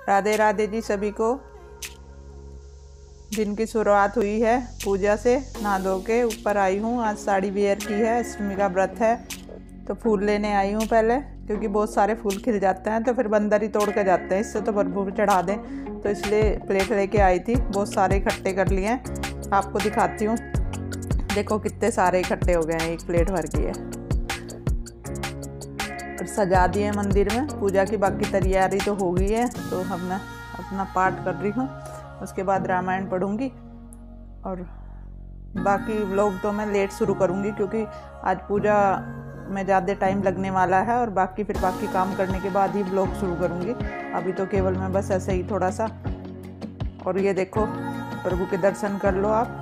राधे राधे जी सभी को। दिन की शुरुआत हुई है पूजा से। नहा धो के ऊपर आई हूँ। आज साड़ी वेयर की है, अष्टमी का व्रत है तो फूल लेने आई हूँ पहले, क्योंकि बहुत सारे फूल खिल जाते हैं तो फिर बंदर ही तोड़ के जाते हैं, इससे तो प्रभु पे चढ़ा दें, तो इसलिए प्लेट लेके आई थी। बहुत सारे इकट्ठे कर लिए हैं, आपको दिखाती हूँ। देखो कितने सारे इकट्ठे हो गए हैं, एक प्लेट भर की है। और सजा दिए मंदिर में। पूजा की बाकी तैयारी तो हो गई है, तो हमने अपना पाठ कर रही हूँ, उसके बाद रामायण पढ़ूँगी। और बाकी व्लॉग तो मैं लेट शुरू करूँगी, क्योंकि आज पूजा में ज़्यादा टाइम लगने वाला है, और बाकी काम करने के बाद ही व्लॉग शुरू करूँगी। अभी तो केवल मैं बस ऐसे ही थोड़ा सा। और ये देखो, प्रभु के दर्शन कर लो आप।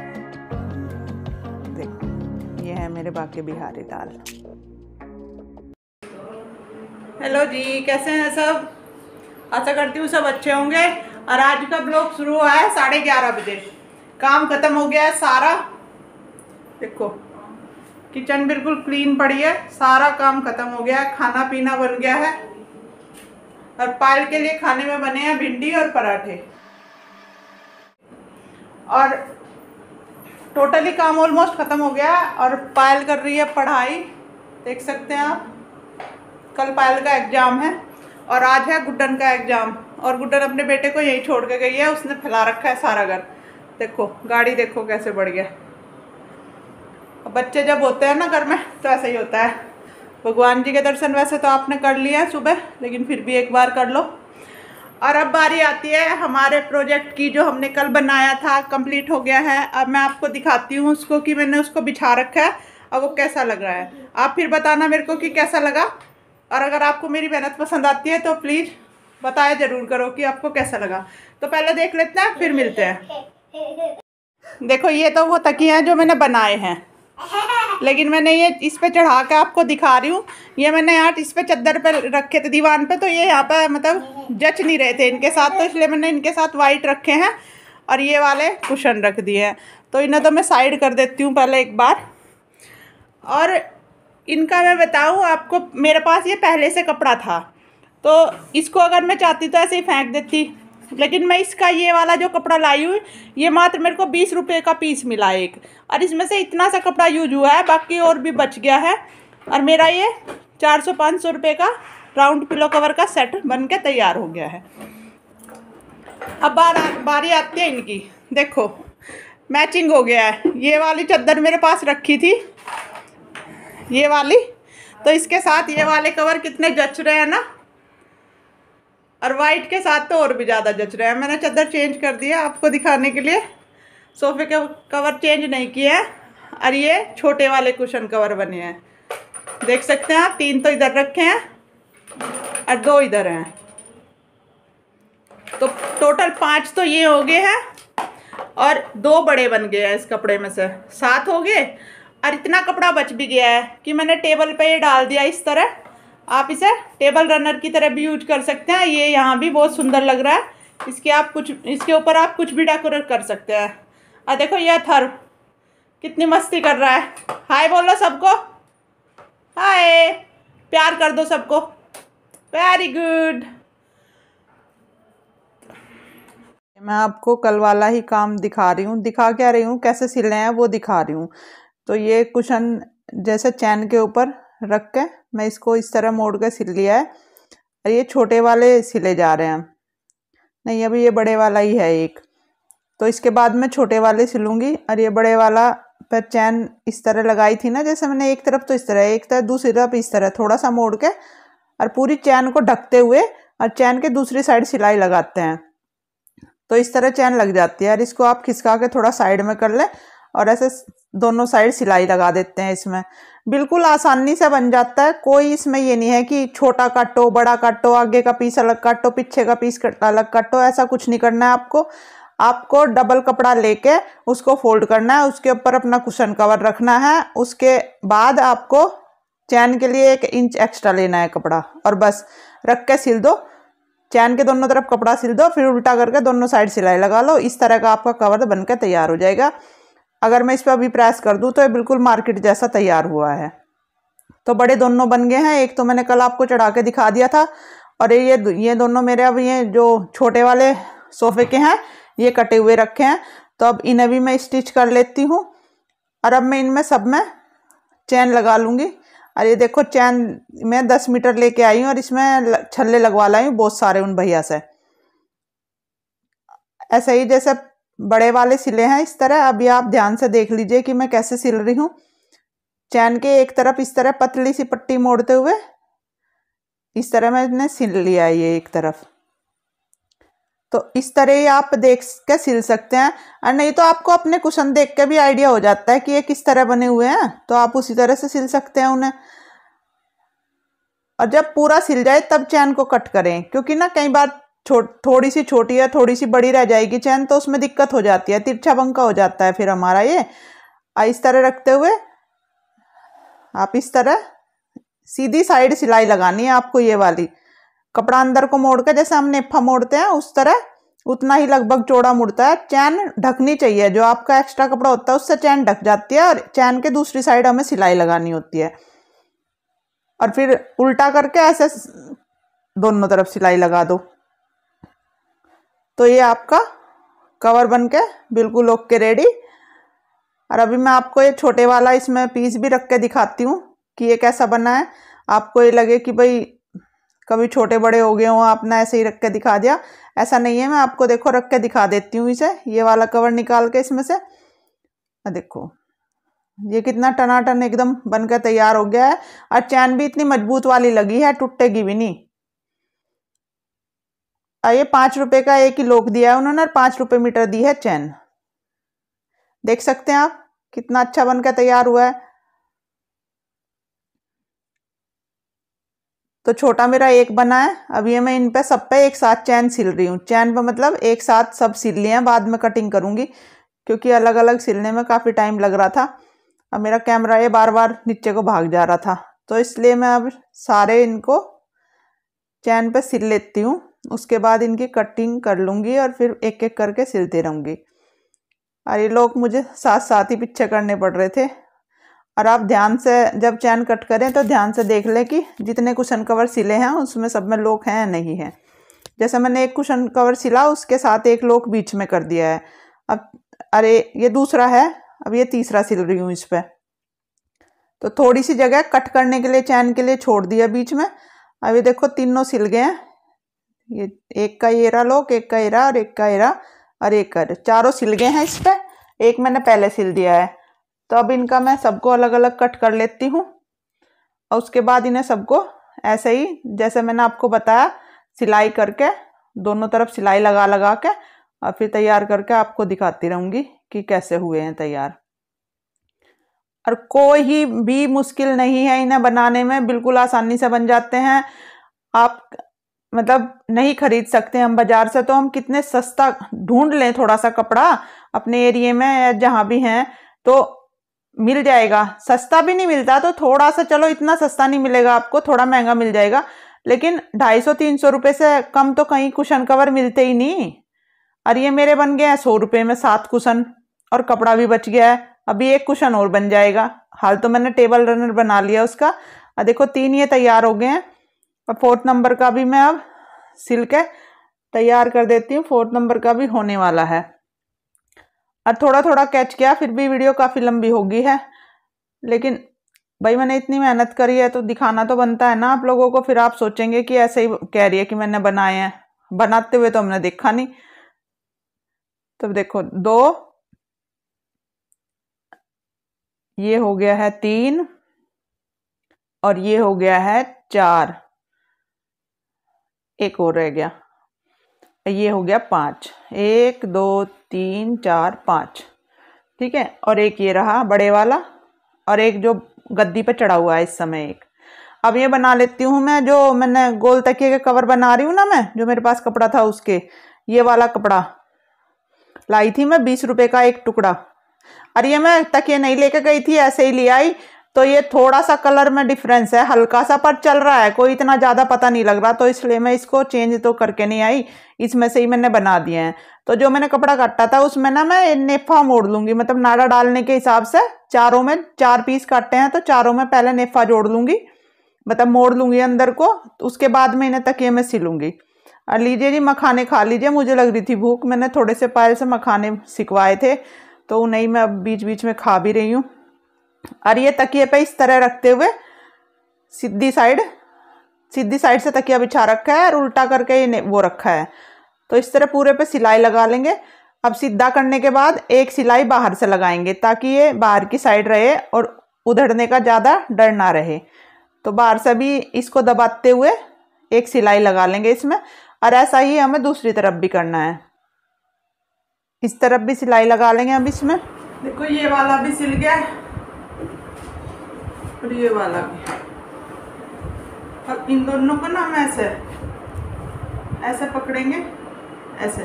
देखो ये है मेरे बाके बिहारी दाल। हेलो जी, कैसे हैं सब? आशा करती हूँ सब अच्छे होंगे। और आज का ब्लॉग शुरू हुआ है 11:30 बजे। काम खत्म हो गया है सारा। देखो किचन बिल्कुल क्लीन पड़ी है, सारा काम खत्म हो गया है। खाना पीना बन गया है, और पायल के लिए खाने में बने हैं भिंडी और पराठे। और टोटली काम ऑलमोस्ट खत्म हो गया है। और पायल कर रही है पढ़ाई, देख सकते हैं आप। कल पायल का एग्ज़ाम है और आज है गुड्डन का एग्ज़ाम। और गुड्डन अपने बेटे को यहीं छोड़ के गई है, उसने फैला रखा है सारा घर। देखो गाड़ी देखो कैसे बढ़ गया। बच्चे जब होते हैं ना घर में तो ऐसा ही होता है। भगवान जी के दर्शन वैसे तो आपने कर लिए हैं सुबह, लेकिन फिर भी एक बार कर लो। और अब बारी आती है हमारे प्रोजेक्ट की, जो हमने कल बनाया था, कंप्लीट हो गया है। अब मैं आपको दिखाती हूँ उसको, कि मैंने उसको बिछा रखा है और वो कैसा लग रहा है। आप फिर बताना मेरे को कि कैसा लगा। और अगर आपको मेरी मेहनत पसंद आती है तो प्लीज़ बताया ज़रूर करो कि आपको कैसा लगा। तो पहले देख लेते हैं, फिर मिलते हैं। देखो ये तो वो तकिए हैं जो मैंने बनाए हैं, लेकिन मैंने ये इस पे चढ़ा के आपको दिखा रही हूँ। ये मैंने यहाँ इस पे चद्दर पे रखे थे दीवान पे, तो ये यहाँ पे मतलब जच नहीं रहे थे इनके साथ, तो इसलिए मैंने इनके साथ वाइट रखे हैं और ये वाले कुशन रख दिए हैं। तो इन्हें तो मैं साइड कर देती हूँ पहले एक बार। और इनका मैं बताऊँ आपको, मेरे पास ये पहले से कपड़ा था, तो इसको अगर मैं चाहती तो ऐसे ही फेंक देती, लेकिन मैं इसका ये वाला जो कपड़ा लाई हूँ, ये मात्र मेरे को 20 रुपये का पीस मिला एक। और इसमें से इतना सा कपड़ा यूज हुआ है, बाकी और भी बच गया है। और मेरा ये 400-500 रुपये का राउंड पिलो कवर का सेट बन के तैयार हो गया है। अब बारी आती है इनकी। देखो मैचिंग हो गया है। ये वाली चादर मेरे पास रखी थी, ये वाली, तो इसके साथ ये वाले कवर कितने जच रहे हैं ना। और वाइट के साथ तो और भी ज़्यादा जच रहा है। मैंने चादर चेंज कर दिया आपको दिखाने के लिए। सोफे के कवर चेंज नहीं किए हैं। और ये छोटे वाले कुशन कवर बने हैं, देख सकते हैं आप। 3 तो इधर रखे हैं और 2 इधर हैं, तो टोटल 5 तो ये हो गए हैं। और 2 बड़े बन गए हैं इस कपड़े में से, 7 हो गए। और इतना कपड़ा बच भी गया है कि मैंने टेबल पे ये डाल दिया इस तरह। आप इसे टेबल रनर की तरह भी यूज कर सकते हैं। ये यहाँ भी बहुत सुंदर लग रहा है। इसके ऊपर आप कुछ भी डेकोरेट कर सकते हैं। और देखो ये थर कितनी मस्ती कर रहा है। हाय बोलो सबको, हाय, प्यार कर दो सबको। Very good. मैं आपको कल वाला ही काम दिखा रही हूँ। दिखा क्या रही हूँ, कैसे सिले हैं वो दिखा रही हूँ। तो ये कुशन जैसे चैन के ऊपर रख के मैं इसको इस तरह मोड़ के सिल लिया है। और ये छोटे वाले सिले जा रहे हैं, नहीं अभी ये बड़े वाला ही है एक। तो इसके बाद मैं छोटे वाले सिलूँगी। और ये बड़े वाला पर चैन इस तरह लगाई थी ना, जैसे मैंने एक तरफ तो इस तरह, एक तरफ दूसरी तरफ इस तरह थोड़ा सा मोड़ के, और पूरी चैन को ढकते हुए और चैन के दूसरी साइड सिलाई लगाते हैं, तो इस तरह चैन लग जाती है। और इसको आप खिसका के थोड़ा साइड में कर लें और ऐसे दोनों साइड सिलाई लगा देते हैं। इसमें बिल्कुल आसानी से बन जाता है। कोई इसमें ये नहीं है कि छोटा काटो, बड़ा काटो, आगे का पीस अलग काटो, पीछे का पीस अलग काटो, ऐसा कुछ नहीं करना है आपको। आपको डबल कपड़ा लेके उसको फोल्ड करना है, उसके ऊपर अपना कुशन कवर रखना है। उसके बाद आपको चैन के लिए 1 इंच एक्स्ट्रा लेना है कपड़ा, और बस रख के सिल दो। चैन के दोनों तरफ कपड़ा सिल दो, फिर उल्टा करके दोनों साइड सिलाई लगा लो। इस तरह का आपका कवर बनकर तैयार हो जाएगा। अगर मैं इस पर अभी प्रेस कर दूं तो ये बिल्कुल मार्केट जैसा तैयार हुआ है। तो बड़े दोनों बन गए हैं। एक तो मैंने कल आपको चढ़ा के दिखा दिया था, और ये दोनों मेरे अब ये जो छोटे वाले सोफे के हैं ये कटे हुए रखे हैं, तो अब इन्हें भी मैं स्टिच कर लेती हूँ। और अब मैं इनमें सब में चैन लगा लूँगी। और ये देखो चैन मैं 10 मीटर लेके आई हूँ और इसमें छल्ले लगवा लाई हूँ बहुत सारे उन भैया से। ऐसे ही जैसे बड़े वाले सिले हैं इस तरह। अभी आप ध्यान से देख लीजिए कि मैं कैसे सिल रही हूँ। चैन के एक तरफ इस तरह पतली सी पट्टी मोड़ते हुए इस तरह मैंने सिल लिया है ये एक तरफ। तो इस तरह ही आप देख के सिल सकते हैं, और नहीं तो आपको अपने कुशन देख के भी आइडिया हो जाता है कि ये किस तरह बने हुए हैं, तो आप उसी तरह से सिल सकते हैं उन्हें। और जब पूरा सिल जाए तब चैन को कट करें, क्योंकि ना कई बार थोड़ी सी छोटी या थोड़ी सी बड़ी रह जाएगी चैन, तो उसमें दिक्कत हो जाती है, तिरछा बंका हो जाता है फिर हमारा ये। इस तरह रखते हुए आप इस तरह सीधी साइड सिलाई लगानी है आपको। ये वाली कपड़ा अंदर को मोड़ कर जैसे हम नेफा मोड़ते हैं उस तरह उतना ही लगभग चौड़ा मुड़ता है। चैन ढकनी चाहिए, जो आपका एक्स्ट्रा कपड़ा होता है उससे चैन ढक जाती है, और चैन के दूसरी साइड हमें सिलाई लगानी होती है। और फिर उल्टा करके ऐसे दोनों तरफ सिलाई लगा दो, तो ये आपका कवर बन के बिल्कुल ओके रेडी। और अभी मैं आपको ये छोटे वाला इसमें पीस भी रख के दिखाती हूँ कि ये कैसा बना है। आपको ये लगे कि भाई कभी छोटे बड़े हो गए हों, आपने ऐसे ही रख के दिखा दिया, ऐसा नहीं है। मैं आपको देखो रख के दिखा देती हूँ इसे, ये वाला कवर निकाल के इसमें से। देखो ये कितना टनाटन एकदम बनकर तैयार हो गया है, और चैन भी इतनी मजबूत वाली लगी है, टूटेगी भी नहीं। ये 5 रुपए का एक ही लोक दिया है उन्होंने, और 5 रुपए मीटर दी है चैन। देख सकते हैं आप कितना अच्छा बनकर तैयार हुआ है। तो छोटा मेरा एक बना है। अब ये मैं इन पे सब पे एक साथ चैन सिल रही हूँ। चैन पे मतलब एक साथ सब सिल लिए हैं, बाद में कटिंग करूंगी, क्योंकि अलग अलग सिलने में काफ़ी टाइम लग रहा था। अब मेरा कैमरा ये बार बार नीचे को भाग जा रहा था, तो इसलिए मैं अब सारे इनको चैन पे सिल लेती हूँ। उसके बाद इनकी कटिंग कर लूँगी और फिर एक एक करके सिलती रहूँगी। और ये लोग मुझे साथ साथ ही पीछे करने पड़ रहे थे। और आप ध्यान से जब चैन कट करें तो ध्यान से देख लें कि जितने कुशन कवर सिले हैं उसमें सब में लोक हैं या नहीं है। जैसे मैंने एक कुशन कवर सिला उसके साथ एक लोक बीच में कर दिया है। अब अरे ये दूसरा है, अब ये तीसरा सिल रही हूँ इस पर। तो थोड़ी सी जगह कट करने के लिए चैन के लिए छोड़ दिया बीच में। अब ये देखो तीनों सिल गए हैं। ये एक का येरा लोक, एक का येरा और एक का येरा और एक का, चारों सिल गए हैं इस पर। एक मैंने पहले सिल दिया है। तो अब इनका मैं सबको अलग अलग कट कर लेती हूँ, और उसके बाद इन्हें सबको ऐसे ही जैसे मैंने आपको बताया सिलाई करके दोनों तरफ सिलाई लगा लगा के और फिर तैयार करके आपको दिखाती रहूँगी कि कैसे हुए हैं तैयार। और कोई भी मुश्किल नहीं है इन्हें बनाने में, बिल्कुल आसानी से बन जाते हैं। आप मतलब नहीं खरीद सकते हम बाजार से, तो हम कितने सस्ता ढूंढ लें थोड़ा सा कपड़ा अपने एरिया में या जहाँ भी हैं तो मिल जाएगा। सस्ता भी नहीं मिलता तो थोड़ा सा, चलो इतना सस्ता नहीं मिलेगा आपको, थोड़ा महंगा मिल जाएगा, लेकिन 250-300 रुपये से कम तो कहीं कुशन कवर मिलते ही नहीं। और ये मेरे बन गए हैं 100 रुपये में 7 कुशन, और कपड़ा भी बच गया है। अभी एक कुशन और बन जाएगा। हाल तो मैंने टेबल रनर बना लिया उसका। और देखो 3 ये तैयार हो गए हैं, और 4th नंबर का भी मैं अब सिल के तैयार कर देती हूँ। 4th नंबर का भी होने वाला है। और थोड़ा थोड़ा कैच किया, फिर भी वीडियो काफ़ी लंबी हो गई है, लेकिन भाई मैंने इतनी मेहनत करी है तो दिखाना तो बनता है ना आप लोगों को। फिर आप सोचेंगे कि ऐसे ही कह रही है कि मैंने बनाए हैं, बनाते हुए तो हमने देखा नहीं। तो देखो 2, ये हो गया है 3, और ये हो गया है 4, एक और रह गया, ये हो गया 5। 1 2 3 4 5, ठीक है। और एक ये रहा बड़े वाला, और एक जो गद्दी पे चढ़ा हुआ है इस समय एक। अब ये बना लेती हूँ मैं, जो मैंने गोल तकिए के कवर बना रही हूँ ना मैं, जो मेरे पास कपड़ा था उसके, ये वाला कपड़ा लाई थी मैं 20 रुपए का एक टुकड़ा। और ये मैं तकिए नहीं लेके गई थी, ऐसे ही ले आई। तो ये थोड़ा सा कलर में डिफरेंस है हल्का सा, पर चल रहा है, कोई इतना ज़्यादा पता नहीं लग रहा, तो इसलिए मैं इसको चेंज तो करके नहीं आई, इसमें से ही मैंने बना दिए हैं। तो जो मैंने कपड़ा काटा था उसमें ना मैं नेफा मोड़ लूँगी, मतलब नाड़ा डालने के हिसाब से चारों में 4 पीस काटे हैं तो चारों में पहले नेफा जोड़ लूँगी, मतलब मोड़ लूँगी अंदर को, तो उसके बाद में इन्हें तकिए में सिलूँगी। और लीजिए जी, मखाने खा लीजिए। मुझे लग रही थी भूख, मैंने थोड़े से पायल से मखाने सिकवाए थे, तो उन्हें मैं अब बीच बीच में खा भी रही हूँ। और ये तकिए पे इस तरह रखते हुए सीधी साइड से तकिया बिछा रखा है और उल्टा करके ये वो रखा है। तो इस तरह पूरे पे सिलाई लगा लेंगे। अब सीधा करने के बाद एक सिलाई बाहर से लगाएंगे ताकि ये बाहर की साइड रहे और उधड़ने का ज़्यादा डर ना रहे। तो बाहर से भी इसको दबाते हुए एक सिलाई लगा लेंगे इसमें। और ऐसा ही हमें दूसरी तरफ भी करना है, इस तरफ भी सिलाई लगा लेंगे। अब इसमें देखो, ये वाला भी सिल गया और ये वाला भी। अब इन दोनों को ना हम ऐसे पकड़ेंगे, ऐसे।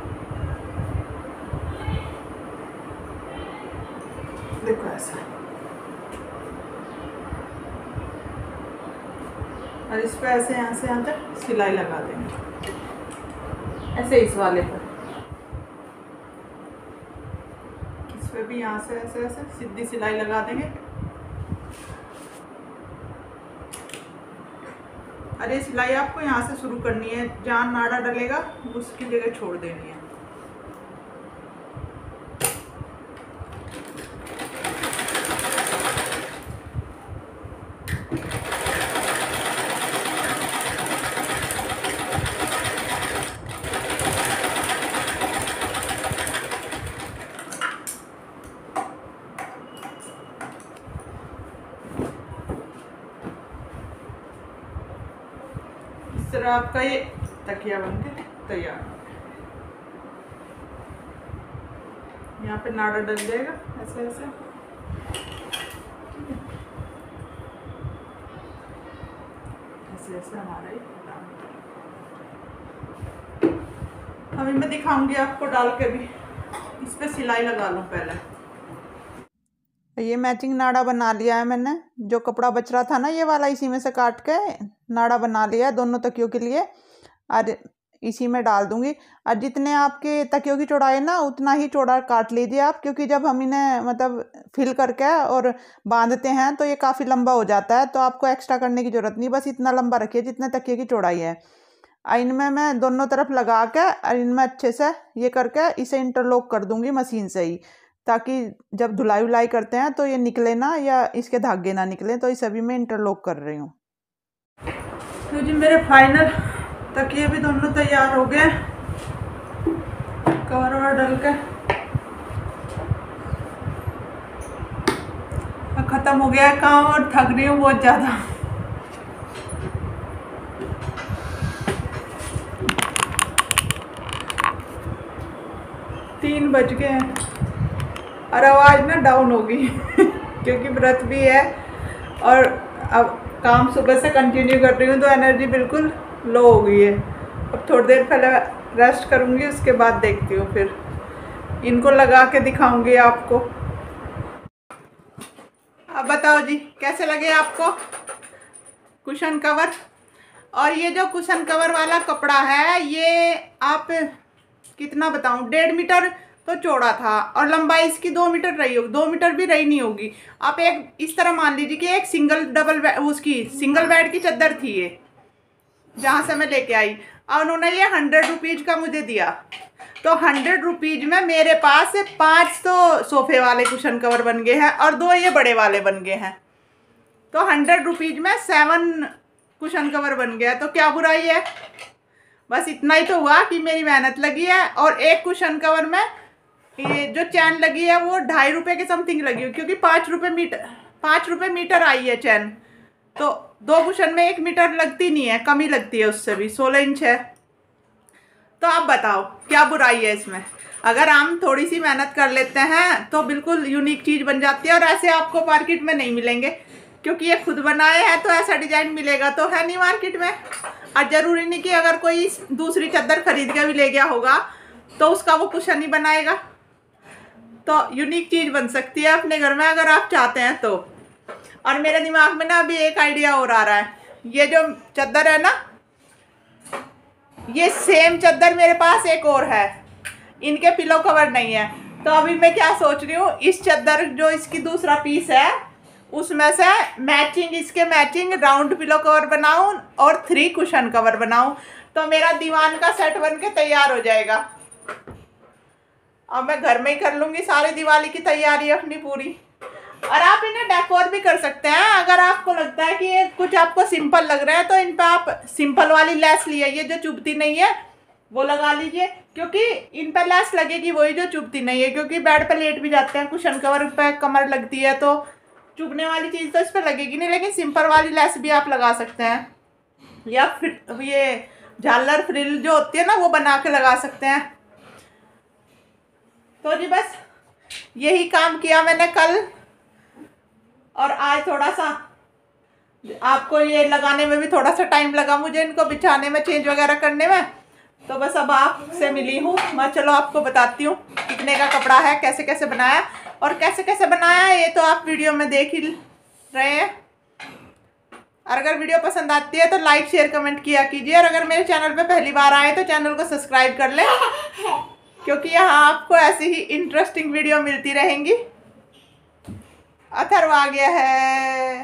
देखो ऐसा। और इस पे ऐसे यहाँ से यहाँ तक सिलाई लगा देंगे, ऐसे इस वाले पर। इस पे भी यहाँ से ऐसे ऐसे सीधी सिलाई लगा देंगे। अरे सिलाई आपको यहाँ से शुरू करनी है, जहाँ नाड़ा डलेगा उसकी जगह छोड़ देनी है। इस तरह आपका ये तकिया बनके तैयार। यहाँ पे नाड़ा डल जाएगा ऐसे ऐसे। ऐसे ऐसे हमारा ये। अभी मैं दिखाऊंगी आपको डाल के भी। इस पे सिलाई लगा लूँ पहले। ये मैचिंग नाड़ा बना लिया है मैंने, जो कपड़ा बच रहा था ना ये वाला, इसी में से काट के नाड़ा बना लिया है दोनों तकियों के लिए। और इसी में डाल दूंगी। और जितने आपके तकियों की चौड़ाई ना, उतना ही चौड़ा काट लीजिए आप, क्योंकि जब हम इन्हें मतलब फिल करके और बांधते हैं तो ये काफ़ी लंबा हो जाता है। तो आपको एक्स्ट्रा करने की ज़रूरत नहीं, बस इतना लंबा रखिए जितने तकिए की चौड़ाई है। इनमें मैं दोनों तरफ लगा के और इनमें अच्छे से ये करके इसे इंटरलॉक कर दूंगी मशीन से ही, ताकि जब धुलाई उलाई करते हैं तो ये निकले ना, या इसके धागे ना निकले। तो इस सभी में इंटरलॉक कर रही हूँ। तो जी मेरे फाइनल तकिए भी दोनों तैयार हो गए, कवर ववर डाल के। ख़त्म हो गया काम और थक रही हूँ बहुत ज़्यादा। तीन बज गए हैं और आवाज़ ना डाउन होगी क्योंकि व्रत भी है और अब काम सुबह से कंटिन्यू कर रही हूँ, तो एनर्जी बिल्कुल लो हो गई है। अब थोड़ी देर पहले रेस्ट करूँगी, उसके बाद देखती हूँ, फिर इनको लगा के दिखाऊँगी आपको। अब बताओ जी कैसे लगे आपको कुशन कवर। और ये जो कुशन कवर वाला कपड़ा है, ये आप कितना बताऊँ, 1.5 मीटर तो चौड़ा था और लंबाई इसकी 2 मीटर रही होगी, 2 मीटर भी रही नहीं होगी। आप एक इस तरह मान लीजिए कि एक सिंगल बेड की चादर थी ये, जहाँ से मैं लेके आई। और उन्होंने ये 100 रुपीज़ का मुझे दिया। तो 100 रुपीज़ में मेरे पास 5 तो सोफे वाले कुशन कवर बन गए हैं और 2 ये बड़े वाले बन गए हैं। तो 100 रुपीज़ में 7 कुशन कवर बन गया। तो क्या बुराई है, बस इतना ही तो हुआ कि मेरी मेहनत लगी है। और एक कुशन कवर में ये जो चैन लगी है वो 2.5 रुपये के समथिंग लगी है, क्योंकि 5 रुपये मीटर आई है चैन। तो 2 कुशन में 1 मीटर लगती नहीं है, कम ही लगती है, उससे भी 16 इंच है। तो आप बताओ क्या बुराई है इसमें। अगर हम थोड़ी सी मेहनत कर लेते हैं तो बिल्कुल यूनिक चीज़ बन जाती है। और ऐसे आपको मार्केट में नहीं मिलेंगे, क्योंकि ये खुद बनाए हैं, तो ऐसा डिजाइन मिलेगा तो है नहीं मार्केट में। और ज़रूरी नहीं कि अगर कोई दूसरी चादर खरीद के भी ले गया होगा तो उसका वो कुशन ही बनाएगा। तो यूनिक चीज़ बन सकती है अपने घर में अगर आप चाहते हैं तो। और मेरे दिमाग में ना अभी एक आइडिया और आ रहा है। ये जो चादर है ना, ये सेम चादर मेरे पास एक और है, इनके पिलो कवर नहीं है। तो अभी मैं क्या सोच रही हूँ, इस चादर जो इसकी दूसरा पीस है उसमें से मैचिंग, इसके मैचिंग राउंड पिलो कवर बनाऊं और 3 कुशन कवर बनाऊं, तो मेरा दीवान का सेट बन के तैयार हो जाएगा। अब मैं घर में ही कर लूँगी सारी दिवाली की तैयारी अपनी पूरी। और आप इन्हें डेकोर भी कर सकते हैं। अगर आपको लगता है कि ये कुछ आपको सिंपल लग रहा है तो इन पर आप सिंपल वाली लेस ले आइए जो चुभती नहीं है, वो लगा लीजिए, क्योंकि इन पर लेस लगेगी वही जो चुभती नहीं है, क्योंकि बेड पर लेट भी जाते हैं, कुशन कवर पे कमर लगती है तो चुभने वाली चीज़ तो इस पर लगेगी नहीं, लेकिन सिंपल वाली लेस भी आप लगा सकते हैं, या फिर ये झालर फ्रिल जो होती है ना वो बना के लगा सकते हैं। तो जी बस यही काम किया मैंने कल, और आज थोड़ा सा आपको ये लगाने में भी थोड़ा सा टाइम लगा मुझे, इनको बिछाने में, चेंज वगैरह करने में। तो बस अब आपसे मिली हूँ मैं, चलो आपको बताती हूँ कितने का कपड़ा है, कैसे कैसे बनाया, और कैसे कैसे बनाया ये तो आप वीडियो में देख ही रहे हैं। और अगर वीडियो पसंद आती है तो लाइक शेयर कमेंट किया कीजिए, और अगर मेरे चैनल पे पहली बार आए तो चैनल को सब्सक्राइब कर लें, क्योंकि यहाँ आपको ऐसी ही इंटरेस्टिंग वीडियो मिलती रहेंगी। अथर्व आ गया है,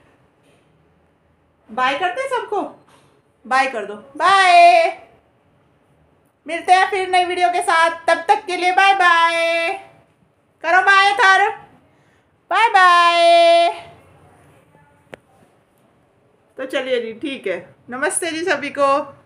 बाय करते हैं सबको, बाय कर दो, बाय। मिलते हैं फिर नई वीडियो के साथ, तब तक के लिए बाय बाय करो, बाय अथर्व, बाय बाय। तो चलिए जी, ठीक है, नमस्ते जी सभी को।